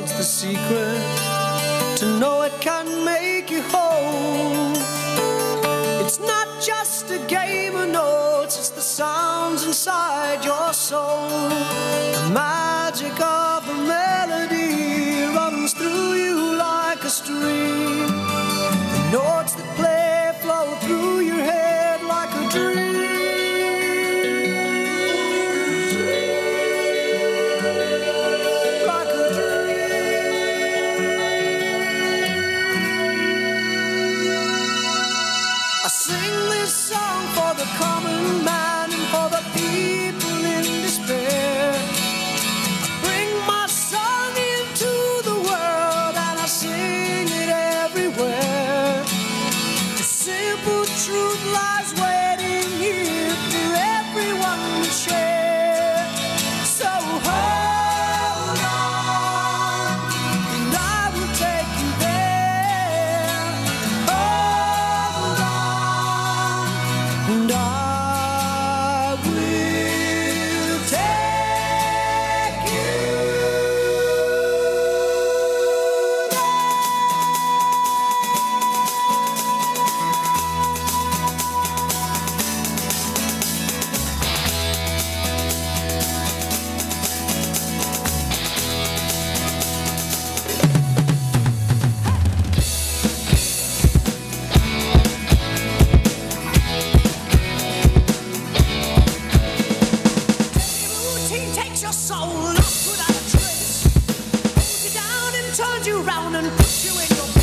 holds the secret to know it can make you whole. It's not just a game of notes, it's the sounds inside your soul. The magic of a melody runs through you like a stream. The notes that play flow through your head like a dream. Like a dream. I sing this song for the common man and for the people in despair. I bring my song into the world and I sing it everywhere. The simple truth lies waiting here for everyone to share. So hold on, and I will take you there. Hold on, and I will take you routine takes your soul off without a trace, holds you down and turns you round and puts you in your place.